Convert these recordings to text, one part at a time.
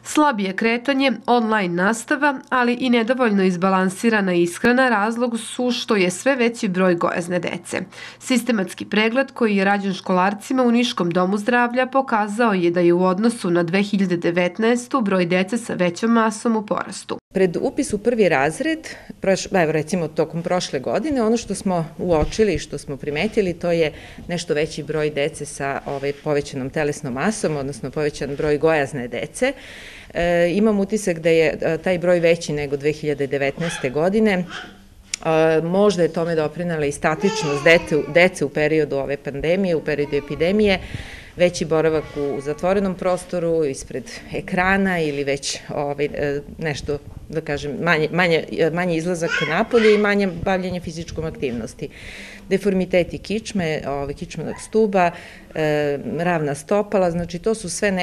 Slabije kretanje, online nastava, ali i nedovoljno izbalansirana ishrana razlog su što je sve veći broj gojazne dece. Sistematski pregled koji je rađen školarcima u Niškom domu zdravlja pokazao je da je u odnosu na 2019. broj dece sa većom masom u porastu. Pred upis u prvi razred, recimo tokom prošle godine, ono što smo uočili i što smo primetili, to je nešto veći broj dece sa povećanom telesnom masom, odnosno povećan broj gojazne dece. Imam utisak da je taj broj veći nego 2019. godine. Možda je tome doprinela i statičnost dece u periodu ove pandemije, u periodu epidemije, veći boravak u zatvorenom prostoru, ispred ekrana ili već nešto, da kažem, manje izlazak napolje i manje bavljanje fizičkom aktivnosti. Deformiteti kičme, kičmenog stuba, ravna stopala, znači to su sve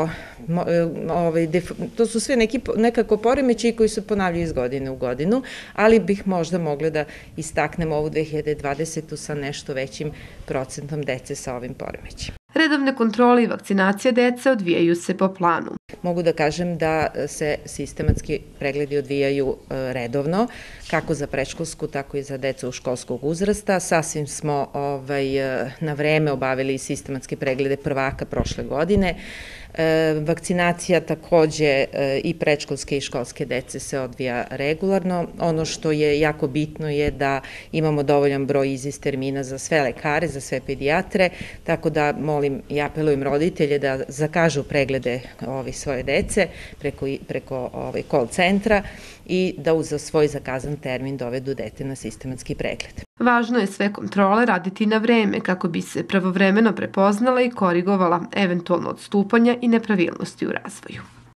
nekako poremećaji koji se ponavljaju iz godine u godinu, ali bih možda mogla da istaknem ovu 2020. sa nešto većim procentom dece sa ovim poremećajima. Redovne kontrole i vakcinacija dece odvijaju se po planu. Mogu da kažem da se sistematski pregledi odvijaju redovno, kako za predškolsku, tako i za decu školskog uzrasta. Sasvim smo na vreme obavili sistematske preglede prvaka prošle godine. Vakcinacija takođe i predškolske i školske dece se odvija regularno. Ono što je jako bitno je da imamo dovoljan broj izis termina za sve lekare, za sve pedijatre, tako da molim i apelujem roditelje da zakažu preglede svoje dece preko call centra i da uz svoj zakazan termin dovedu dete na sistematski pregled. Važno je sve kontrole raditi na vreme kako bi se pravovremeno prepoznala i korigovala eventualno odstupanja i nepravilnosti u razvoju.